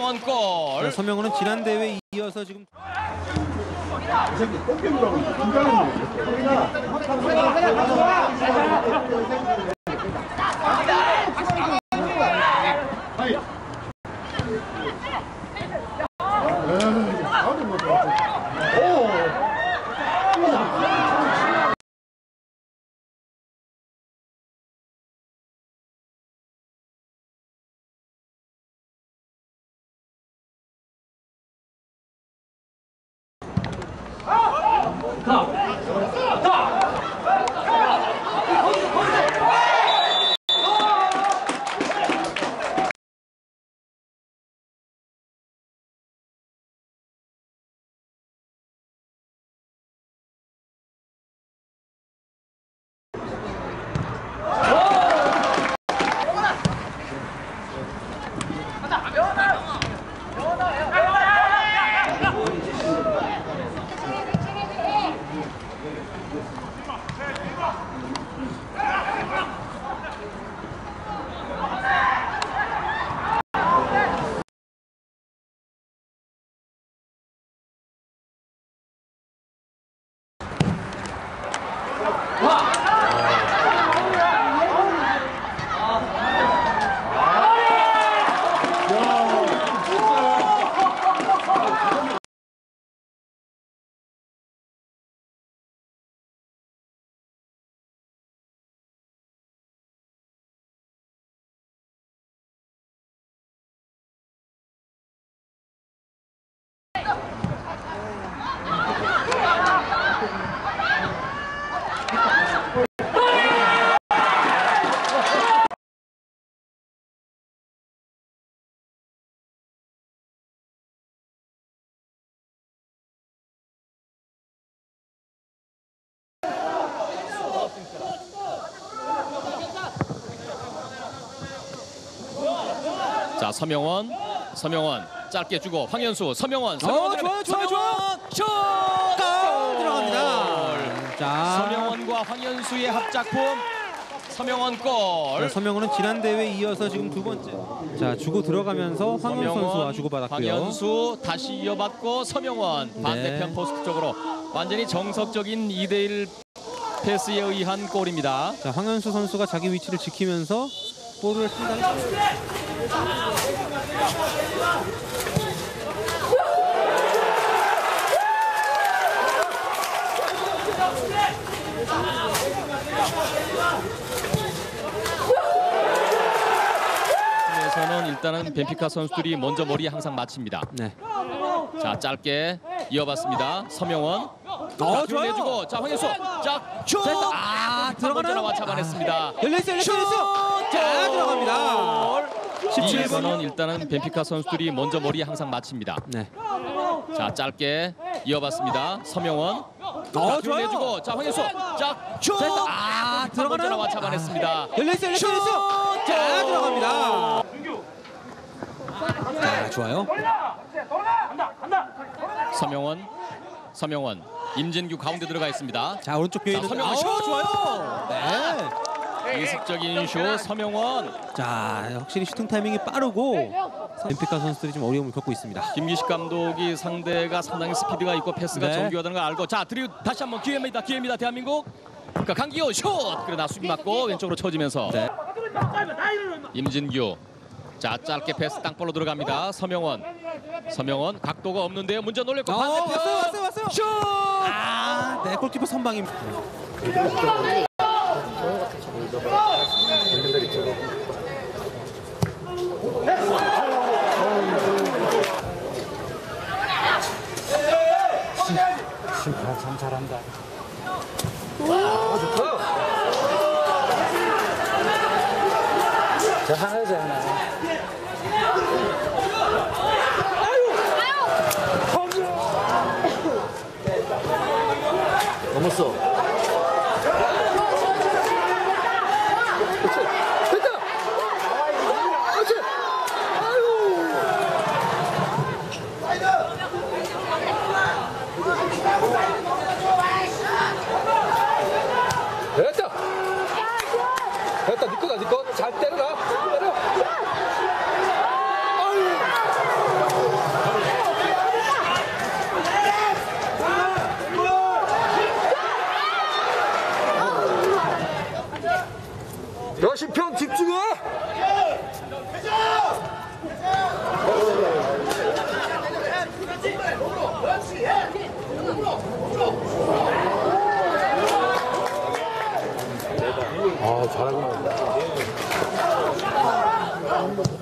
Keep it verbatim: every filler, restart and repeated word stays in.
서명원 골. 자, 서명원은 지난 대회에 이어서 지금 자, 서명원, 서명원 짧게 주고 황현수, 서명원, 서명원, 어, 좋아요, 좋아요, 서명원, 슛! 골! 들어갑니다. 자, 서명원과 황현수의 합작품, 서명원 골. 자, 서명원은 지난 대회에 이어서 지금 두 번째. 자, 주고 들어가면서 황현수 선수와 주고받았고요. 황현수 다시 이어받고 서명원 네. 반대편 포스트 쪽으로 완전히 정석적인 이 대 일 패스에 의한 골입니다. 자, 황현수 선수가 자기 위치를 지키면서 볼을 상당히 에서는 일단은 벤피카 선수들이 먼저 머리에 항상 맞춥니다. 네. 자, 짧게 이어봤습니다. 서명원. 어, 좋아요. 내주고 자, 황현수. 자, 슛! 아, 들어가나요? 나와 잡아냈습니다. 열렸어요, 열렸어요. 자, 들어갑니다. 십칠 번은 일단은 벤피카 선수들이 먼저 머리에 항상 맞춥니다. 네. 자, 짧게 이어봤습니다. 서명원. 어, 좋아요. 내주고 자, 황현수. 자, 슛! 아, 들어가나요? 나와 잡아냈습니다. 열렸어요, 열렸어요. 자, 들어갑니다. 자, 좋아요. 서명원, 서명원, 임진규 가운데 들어가 있습니다. 자, 오른쪽 비어 있는 서명원 아, 슛! 좋아요. 네. 이색적인 슛, 서명원. 자, 확실히 슈팅 타이밍이 빠르고 벤피카 선수들이 좀 어려움을 겪고 있습니다. 김기식 감독이 상대가 상당히 스피드가 있고 패스가 네. 정교하다는 걸 알고 자, 드리우 다시 한번 기회입니다. 기회입니다. 대한민국. 그러니까 강기호 슛! 그러나 수비 맞고 왼쪽으로 쳐지면서 네. 임진규. 자, 짧게 패스 땅볼로 들어갑니다. 서명원. 서명원 각도가 없는데요. 문제 놀랬고 어, 반대편. 왔어요, 왔어요, 왔어요. 슛! 아, 네, 골키퍼 선방입니다. 심판 참 잘한다. 저 하나지 하나. 넘었어. 그렇지. 됐다. 그렇지. 아유. 됐다. 됐다. 네 거다, 네 거. 잘 때려라. 때려. 아유. 심평 집중해. 아, 잘하구나.